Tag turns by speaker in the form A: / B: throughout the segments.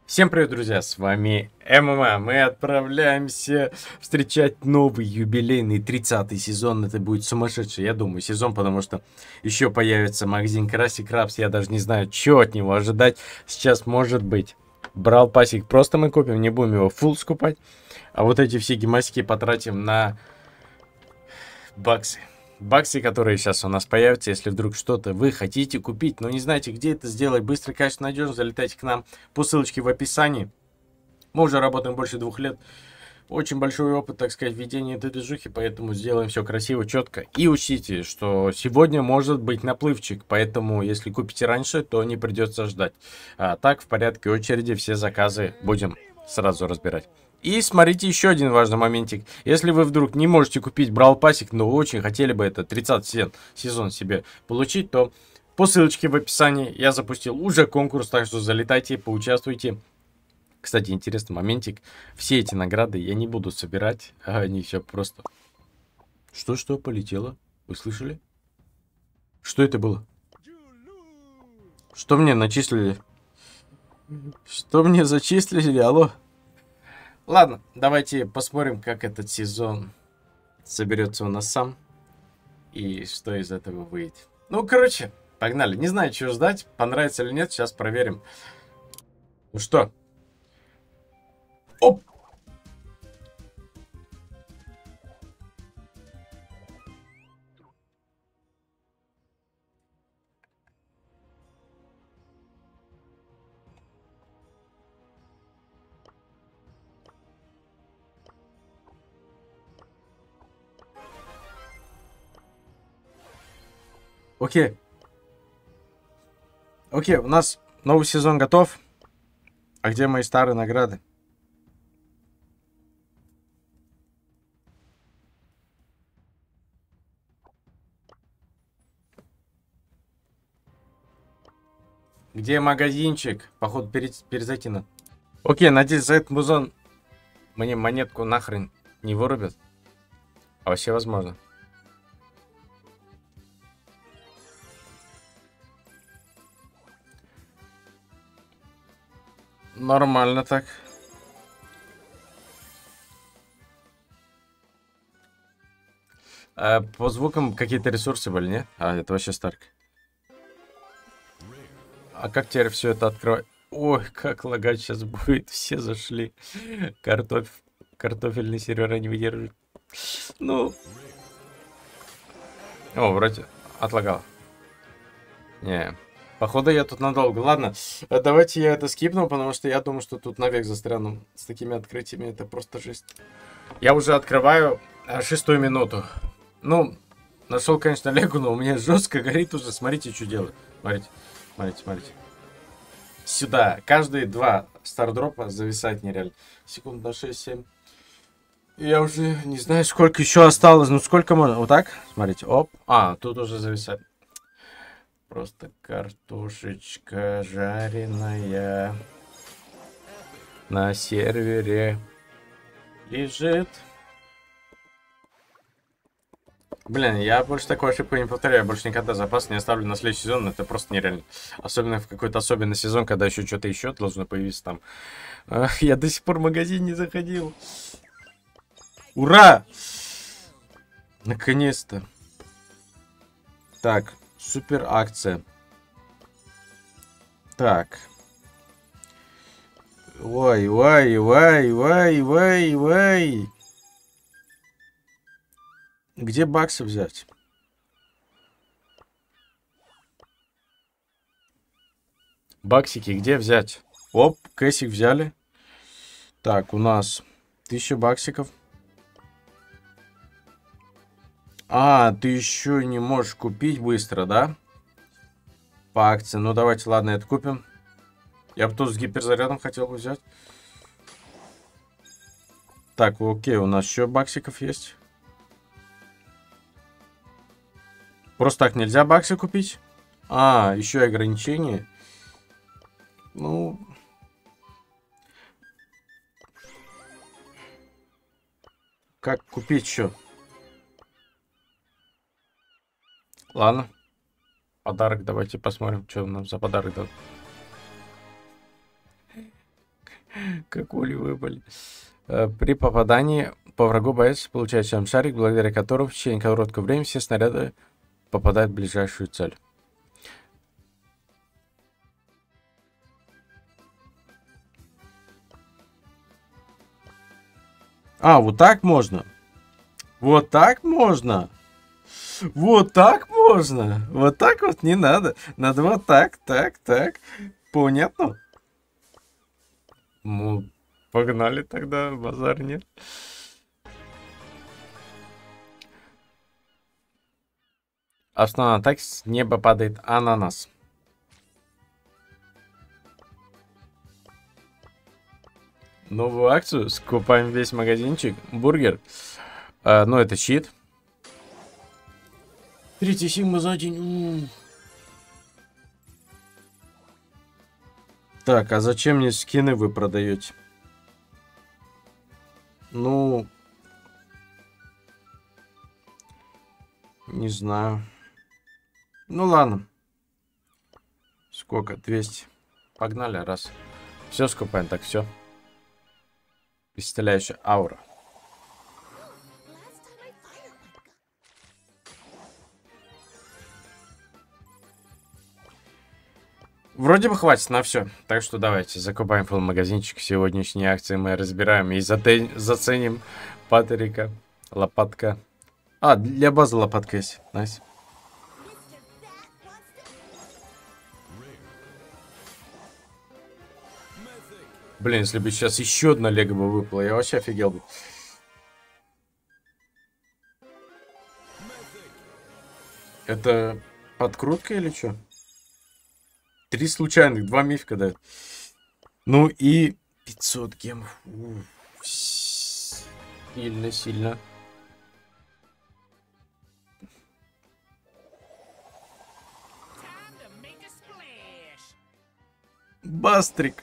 A: Всем привет, друзья, с вами ММА. Мы отправляемся встречать новый юбилейный 30-й сезон. Это будет сумасшедший, я думаю, сезон, потому что еще появится магазин Красик Крабс. Я даже не знаю, что от него ожидать. Сейчас, может быть, брал пасик просто мы купим, не будем его фулл скупать. А вот эти все гемасики потратим на баксы. Баксы, которые сейчас у нас появятся, если вдруг что-то вы хотите купить, но не знаете, где это сделать, быстро, качественно, надежно, залетайте к нам по ссылочке в описании. Мы уже работаем больше 2 лет. Очень большой опыт, так сказать, ведения этой движухи, поэтому сделаем все красиво, четко. И учтите, что сегодня может быть наплывчик, поэтому если купите раньше, то не придется ждать. А так, в порядке очереди, все заказы будем сразу разбирать. И смотрите еще один важный моментик. Если вы вдруг не можете купить Брал Пассик, но очень хотели бы это 30 сезон себе получить, то по ссылочке в описании я запустил уже конкурс, так что залетайте, поучаствуйте. Кстати, интересный моментик. Все эти награды я не буду собирать, а они все просто... Что полетело? Вы слышали? Что это было? Что мне начислили? Что мне зачислили? Алло? Ладно, давайте посмотрим, как этот сезон соберется у нас сам. И что из этого выйдет. Ну, короче, погнали. Не знаю, чего ждать. Понравится или нет, сейчас проверим. Ну что? Оп! Окей. Окей, у нас новый сезон готов. А где мои старые награды? Где магазинчик? Походу, перезайти надо. Окей, надеюсь, за этот музон мне монетку нахрен не вырубят. А вообще возможно. Нормально так. А по звукам какие-то ресурсы были, не? А, это вообще Старк. А как теперь все это открывать? Ой, как лагать сейчас будет. Все зашли. Картофельный сервер не выдерживает. Ну. О, вроде отлагал. Не. Походу я тут надолго. Ладно, давайте я это скипну, потому что я думаю, что тут навек застряну. С такими открытиями это просто жесть. Я уже открываю 6-ю минуту. Ну, нашел, конечно, Легу, но у меня жестко горит уже. Смотрите, что делаю. Смотрите, смотрите, смотрите. Сюда. Каждые 2 стардропа зависать нереально. Секунд на 6-7. Я уже не знаю, сколько еще осталось. Ну, сколько можно. Вот так? Смотрите. Оп. А, тут уже зависать. Просто картошечка жареная на сервере лежит. Блин, я больше такой ошибку не повторяю. Больше никогда запас не оставлю на следующий сезон. Это просто нереально. Особенно в какой-то особенный сезон, когда еще что-то еще должно появиться там. Ах, я до сих пор в магазин не заходил. Ура! Наконец-то. Так, супер акция. Так. Ой, ой, ой, ой, ой, ой. Где баксы взять? Баксики где взять? Оп, кэсик взяли. Так, у нас 1000 баксиков. А, ты еще не можешь купить быстро, да? По акции. Ну, давайте, ладно, это купим. Я бы тут с гиперзарядом хотел бы взять. Так, окей, у нас еще баксиков есть. Просто так нельзя баксы купить? А, еще и ограничения. Ну... Как купить еще? Ладно. Подарок, давайте посмотрим, что нам за подарок дадут. Как ули выпали. При попадании по врагу боец получает шарик, благодаря которому в течение короткого времени все снаряды попадают в ближайшую цель. А, вот так можно? Вот так можно? Вот так можно? Вот так вот не надо. Надо вот так, так, так. Понятно? Ну, погнали тогда, базар нет. Основная атака, с неба падает ананас. Новую акцию, скупаем весь магазинчик, бургер. Ну, это щит. 3 сигма за день. Так, а зачем мне скины вы продаете? Ну, не знаю. Ну ладно. Сколько? 200. Погнали, раз. Все скупаем, так все. Исцеляющая аура. Вроде бы хватит на все. Так что давайте закупаем full магазинчик. Сегодняшние акции мы разбираем и заценим Патрика. Лопатка. А, для базы лопатка есть. Найс. Блин, если бы сейчас еще одна лего бы выпала, я вообще офигел бы. Это подкрутка или что? 3 случайных, 2 мифика дают. Ну и 500 гемов. Сильно, сильно. Бастрик.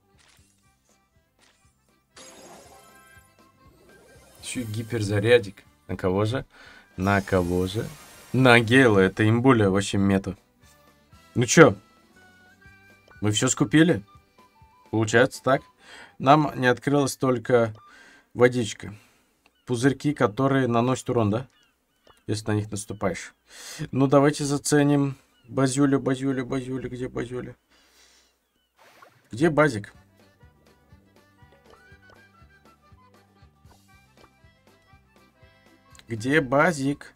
A: Еще и гиперзарядик. На кого же? На кого же? На Гейла. Это имбуля вообще мета. Ну чё? Мы все скупили? Получается так. Нам не открылась только водичка. Пузырьки, которые наносят урон, да? Если на них наступаешь. Ну, давайте заценим базюлю, базюлю, базюлю. Где базюля? Где базик? Где базик?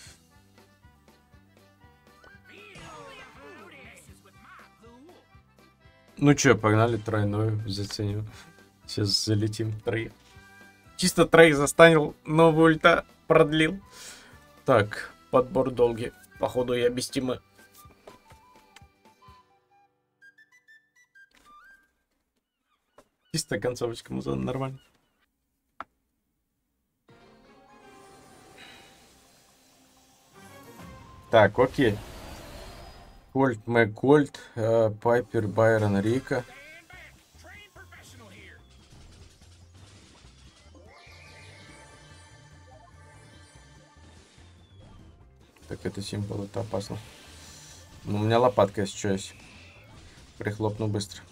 A: Ну чё, погнали тройную заценим. Сейчас залетим троих. Чисто троих застанил, новую ульта продлил. Так, подбор долгий. Походу я без тимы. Чисто концовочка музона нормально. Так, окей. Кольт, Мэг Кольт, Пайпер, Байрон, Рика. Так, это символ, это опасно. Ну, у меня лопатка есть, что есть. Прихлопну быстро.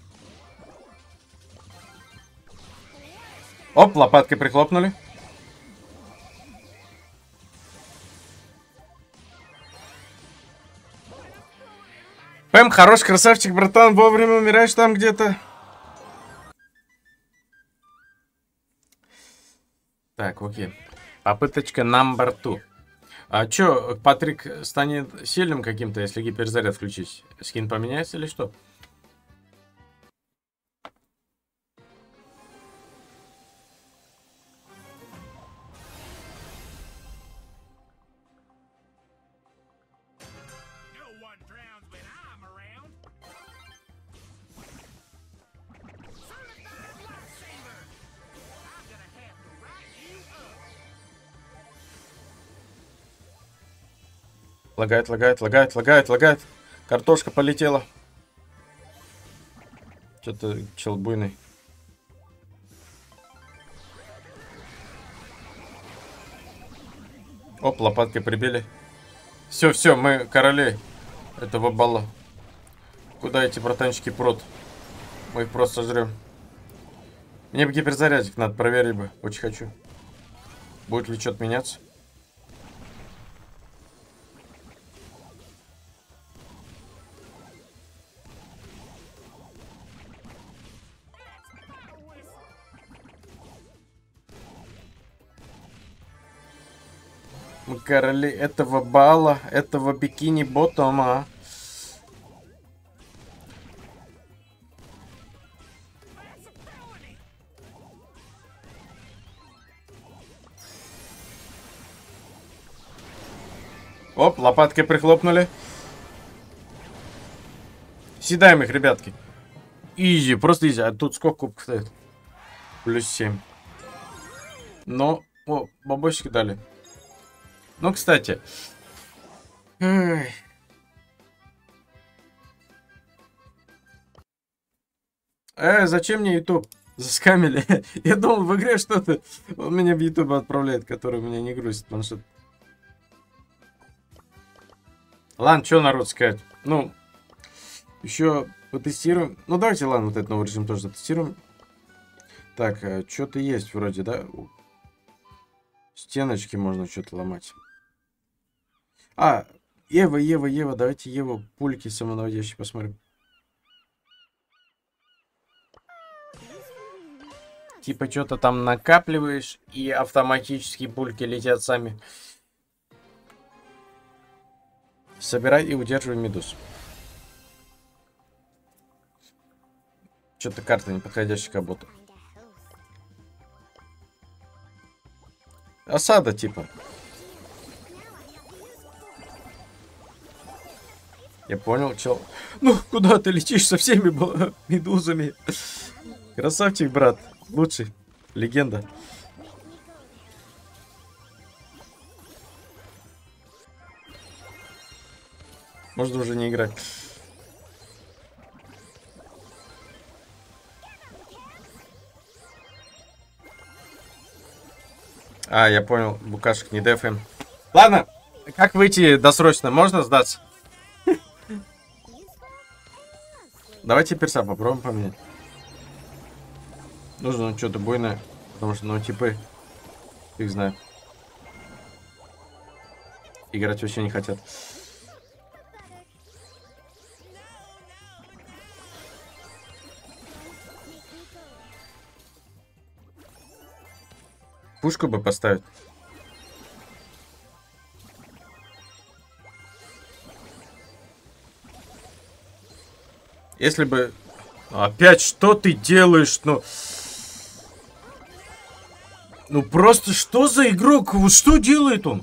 A: Оп, лопаткой прихлопнули. Пэм, хорош, красавчик, братан, вовремя умираешь там где-то. Так, окей. Попыточка number 2. А чё, Патрик станет сильным каким-то, если гиперзаряд включить? Скин поменяется или что? Лагает, лагает, лагает, лагает, лагает. Картошка полетела. Что-то чел буйный. Оп, лопаткой прибили. Все, все, мы короли этого балла. Куда эти братанчики прут? Мы их просто жрем. Мне бы гиперзарядик надо, проверить бы. Очень хочу. Будет ли что-то меняться? Мы короли этого бала, этого бикини-ботома. Оп, лопаткой прихлопнули. Съедаем их, ребятки. Изи, просто изи. А тут сколько кубков стоит? +7. Но, о, бабосики дали. Ну, кстати. Эх. Зачем мне YouTube? Заскамили. Я думал, в игре что-то. Он меня в YouTube отправляет, который меня не грузит, потому что... Ладно, что народ сказать? Ну, еще потестируем. Ну, давайте, ладно, вот этот новый режим тоже затестируем. Так, что-то есть вроде, да? Стеночки можно что-то ломать. Ева, давайте Еву пульки самонаводящие посмотрим. Типа что-то там накапливаешь, и автоматически пульки летят сами. Собирай и удерживай медуз. Что-то карта не подходящая к работе. Осада, типа. Я понял, чел. Ну, куда ты летишь со всеми медузами? Красавчик, брат. Лучший. Легенда. Можно уже не играть. Я понял. Букашек не дефаем. Ладно. Как выйти досрочно? Можно сдаться? Давайте перса попробуем поменять. Нужно что-то буйное. Потому что, ну, типы... Их знаю. Играть вообще не хотят. Пушку бы поставить. Если бы... Опять что ты делаешь? Ну просто что за игрок? Вот что делает он?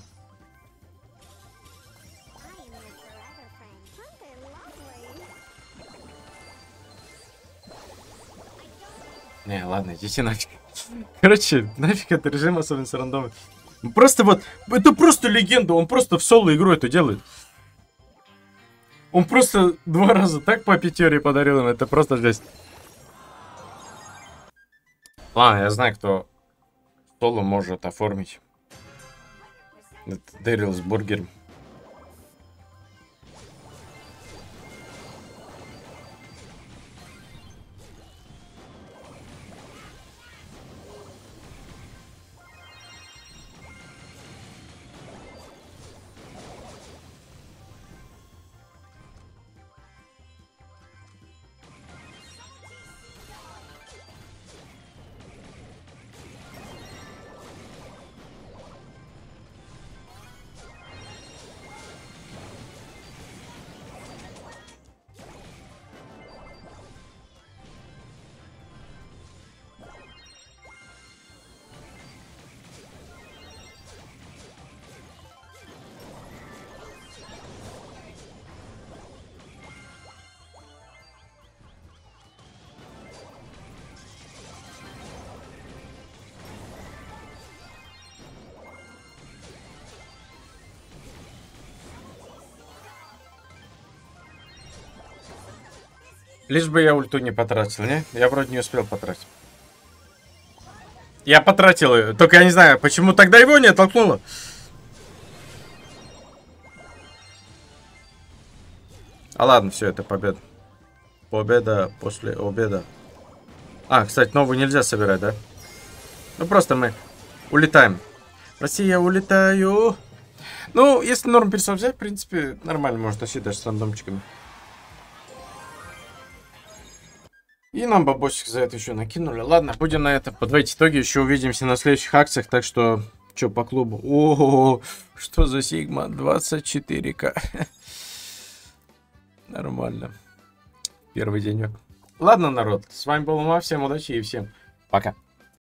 A: Не, ладно, идите нафиг. Короче, нафиг это режим, особенно с рандомом. Просто вот, это просто легенда, он просто в соло игру это делает. Он просто 2 раза так по пятере подарил им, это просто жесть. Ладно, я знаю, кто соло может оформить. Это Дэрил с бургером. Лишь бы я ульту не потратил, не? Я вроде не успел потратить. Я потратил ее, только я не знаю, почему тогда его не оттолкнуло. Ладно, все, это победа. Победа после обеда. А, кстати, новую нельзя собирать, да? Ну, просто мы улетаем. Россия, улетаю. Ну, если норм персов взять, в принципе, нормально можно тащить даже с рандомчиками. И нам бабосик за это еще накинули. Ладно, будем на это подводить итоги. Еще увидимся на следующих акциях. Так что, что по клубу? Ого, что за Сигма? 24К. Нормально. Первый денек. Ладно, народ, с вами был Ума. Всем удачи и всем пока.